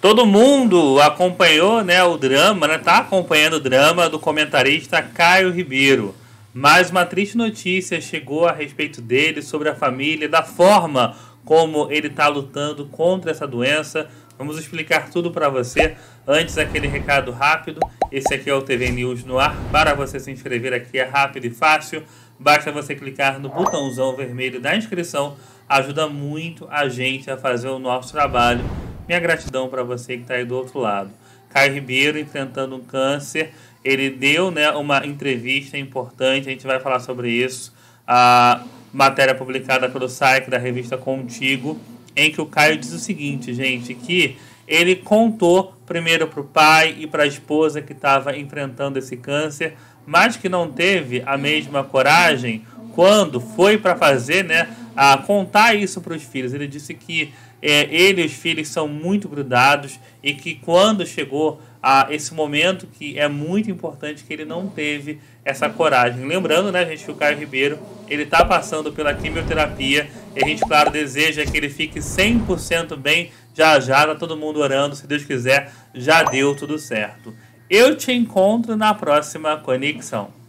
Todo mundo acompanhou, né, o drama, né, tá acompanhando o drama do comentarista Caio Ribeiro. Mas uma triste notícia chegou a respeito dele, sobre a família, da forma como ele está lutando contra essa doença. Vamos explicar tudo para você. Antes, aquele recado rápido. Esse aqui é o TV News no ar. Para você se inscrever aqui é rápido e fácil. Basta você clicar no botãozão vermelho da inscrição. Ajuda muito a gente a fazer o nosso trabalho. Minha gratidão para você que está aí do outro lado. Caio Ribeiro enfrentando um câncer. Ele deu, né, uma entrevista importante. A gente vai falar sobre isso. A matéria publicada pelo site da revista Contigo, em que o Caio diz o seguinte, gente, que ele contou primeiro para o pai e para a esposa que estava enfrentando esse câncer, mas que não teve a mesma coragem quando foi para fazer, né, a contar isso para os filhos. Ele disse que ele e os filhos são muito grudados e que quando chegou a esse momento, que é muito importante, que ele não teve essa coragem. Lembrando, né, gente, que o Caio Ribeiro, ele está passando pela quimioterapia e a gente, claro, deseja que ele fique 100% bem já já, tá todo mundo orando, se Deus quiser, já deu tudo certo. Eu te encontro na próxima conexão.